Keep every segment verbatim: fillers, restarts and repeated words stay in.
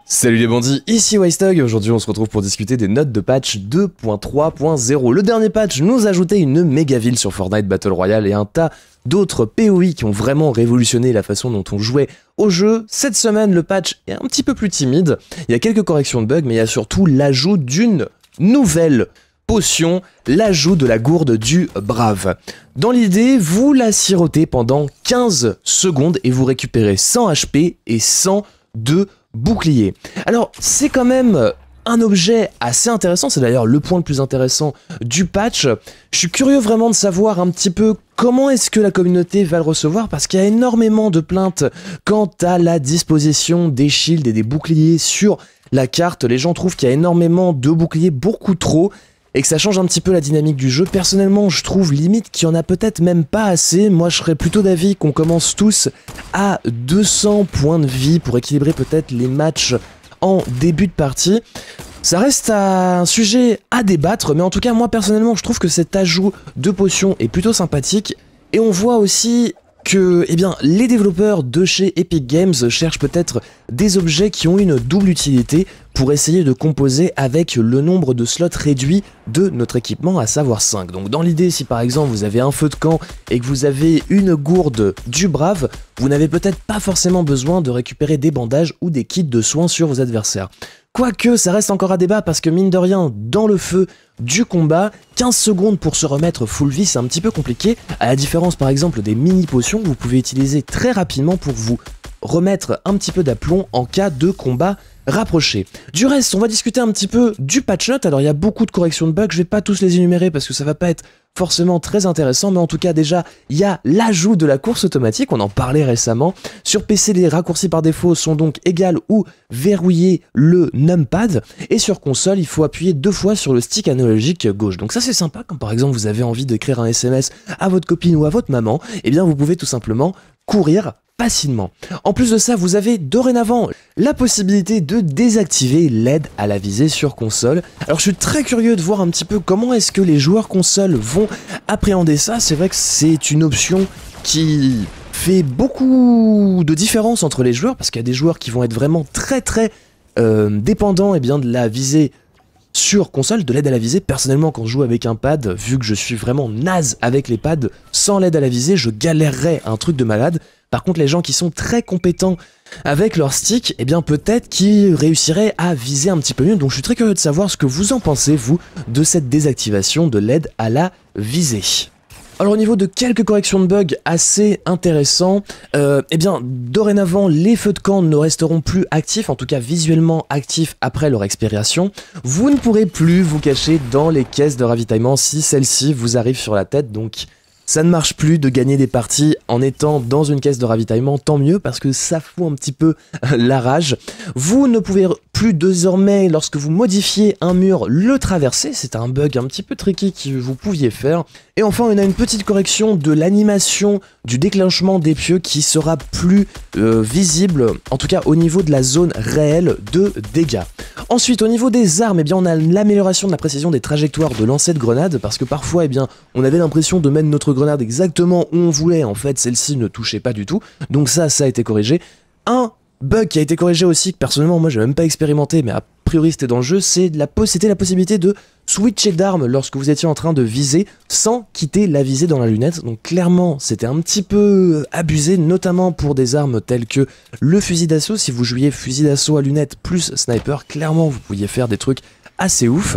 Salut les bandits, ici Wystog, aujourd'hui on se retrouve pour discuter des notes de patch deux point trois point zéro. Le dernier patch nous ajoutait une méga ville sur Fortnite Battle Royale et un tas d'autres P O I qui ont vraiment révolutionné la façon dont on jouait au jeu. Cette semaine le patch est un petit peu plus timide, il y a quelques corrections de bugs mais il y a surtout l'ajout d'une nouvelle potion, l'ajout de la gourde du brave. Dans l'idée, vous la sirotez pendant quinze secondes et vous récupérez cent H P et cent de bouclier. Alors c'est quand même un objet assez intéressant, c'est d'ailleurs le point le plus intéressant du patch. Je suis curieux vraiment de savoir un petit peu comment est-ce que la communauté va le recevoir parce qu'il y a énormément de plaintes quant à la disposition des shields et des boucliers sur la carte. Les gens trouvent qu'il y a énormément de boucliers, beaucoup trop, et que ça change un petit peu la dynamique du jeu. Personnellement, je trouve limite qu'il y en a peut-être même pas assez. Moi, je serais plutôt d'avis qu'on commence tous à deux cents points de vie pour équilibrer peut-être les matchs en début de partie. Ça reste un sujet à débattre, mais en tout cas, moi, personnellement, je trouve que cet ajout de potions est plutôt sympathique. Et on voit aussi que eh bien, les développeurs de chez Epic Games cherchent peut-être des objets qui ont une double utilité pour essayer de composer avec le nombre de slots réduits de notre équipement, à savoir cinq. Donc dans l'idée, si par exemple vous avez un feu de camp et que vous avez une gourde du brave, vous n'avez peut-être pas forcément besoin de récupérer des bandages ou des kits de soins sur vos adversaires. Quoique, ça reste encore à débat parce que mine de rien, dans le feu du combat, quinze secondes pour se remettre full vie, c'est un petit peu compliqué, à la différence par exemple des mini potions que vous pouvez utiliser très rapidement pour vous remettre un petit peu d'aplomb en cas de combat rapproché. Du reste, on va discuter un petit peu du patch note. Alors il y a beaucoup de corrections de bugs, je vais pas tous les énumérer parce que ça va pas être forcément très intéressant, mais en tout cas déjà il y a l'ajout de la course automatique, on en parlait récemment. Sur P C, les raccourcis par défaut sont donc égales ou verrouiller le numpad, et sur console il faut appuyer deux fois sur le stick analogique gauche. Donc ça c'est sympa, quand par exemple vous avez envie d'écrire un S M S à votre copine ou à votre maman, et bien vous pouvez tout simplement courir facilement. En plus de ça, vous avez dorénavant la possibilité de désactiver l'aide à la visée sur console. Alors je suis très curieux de voir un petit peu comment est-ce que les joueurs console vont appréhender ça. C'est vrai que c'est une option qui fait beaucoup de différence entre les joueurs, parce qu'il y a des joueurs qui vont être vraiment très très euh, dépendants eh bien, de la visée sur console, de l'aide à la visée. Personnellement, quand je joue avec un pad, vu que je suis vraiment naze avec les pads, sans l'aide à la visée, je galérerais un truc de malade. Par contre, les gens qui sont très compétents avec leur stick, eh bien peut-être qu'ils réussiraient à viser un petit peu mieux. Donc je suis très curieux de savoir ce que vous en pensez, vous, de cette désactivation de l'aide à la visée. Alors au niveau de quelques corrections de bugs assez intéressants, euh, eh bien dorénavant les feux de camp ne resteront plus actifs, en tout cas visuellement actifs après leur expiration. Vous ne pourrez plus vous cacher dans les caisses de ravitaillement si celle-ci vous arrive sur la tête, donc ça ne marche plus de gagner des parties en étant dans une caisse de ravitaillement, tant mieux parce que ça fout un petit peu la rage. Vous ne pouvez plus désormais, lorsque vous modifiez un mur, le traverser. C'est un bug un petit peu tricky que vous pouviez faire. Et enfin, on a une petite correction de l'animation du déclenchement des pieux qui sera plus euh, visible, en tout cas au niveau de la zone réelle de dégâts. Ensuite, au niveau des armes, eh bien, on a l'amélioration de la précision des trajectoires de lancer de grenades, parce que parfois, eh bien, on avait l'impression de mettre notre grenade exactement où on voulait. En fait, celle-ci ne touchait pas du tout. Donc ça, ça a été corrigé. Un bug qui a été corrigé aussi, que personnellement, moi, j'ai même pas expérimenté, mais a priori, c'était dans le jeu, c'est la, c'était la possibilité de switcher d'armes lorsque vous étiez en train de viser sans quitter la visée dans la lunette. Donc clairement, c'était un petit peu abusé, notamment pour des armes telles que le fusil d'assaut. Si vous jouiez fusil d'assaut à lunettes plus sniper, clairement, vous pouviez faire des trucs assez ouf.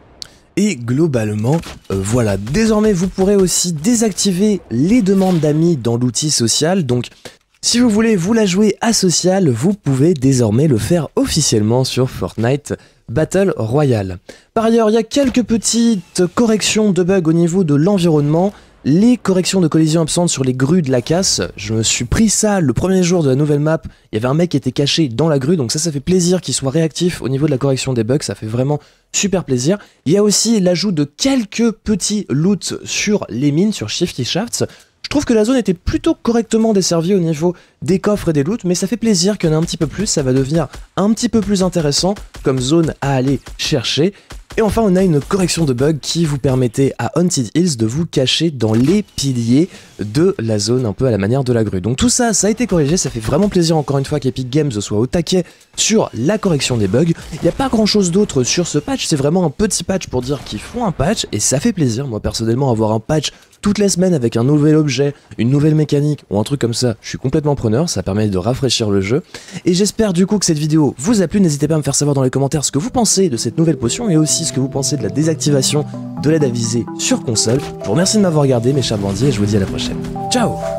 Et globalement, euh, voilà, désormais vous pourrez aussi désactiver les demandes d'amis dans l'outil social. Donc si vous voulez vous la jouer à social, vous pouvez désormais le faire officiellement sur Fortnite Battle Royale. Par ailleurs, il y a quelques petites corrections de bugs au niveau de l'environnement. Les corrections de collision absentes sur les grues de la casse, je me suis pris ça le premier jour de la nouvelle map, il y avait un mec qui était caché dans la grue, donc ça ça fait plaisir qu'il soit réactif au niveau de la correction des bugs, ça fait vraiment super plaisir. Il y a aussi l'ajout de quelques petits loots sur les mines, sur Shifty Shafts. Je trouve que la zone était plutôt correctement desservie au niveau des coffres et des loots, mais ça fait plaisir qu'il y en ait un petit peu plus, ça va devenir un petit peu plus intéressant comme zone à aller chercher. Et enfin, on a une correction de bug qui vous permettait à Haunted Hills de vous cacher dans les piliers de la zone, un peu à la manière de la grue. Donc tout ça, ça a été corrigé, ça fait vraiment plaisir encore une fois qu'Epic Games soit au taquet sur la correction des bugs. Il n'y a pas grand chose d'autre sur ce patch, c'est vraiment un petit patch pour dire qu'ils font un patch, et ça fait plaisir, moi personnellement, avoir un patch toutes les semaines avec un nouvel objet, une nouvelle mécanique ou un truc comme ça, je suis complètement preneur, ça permet de rafraîchir le jeu. Et j'espère du coup que cette vidéo vous a plu, n'hésitez pas à me faire savoir dans les commentaires ce que vous pensez de cette nouvelle potion et aussi ce que vous pensez de la désactivation de l'aide à viser sur console. Je vous remercie de m'avoir regardé mes chers bandits et je vous dis à la prochaine. Ciao!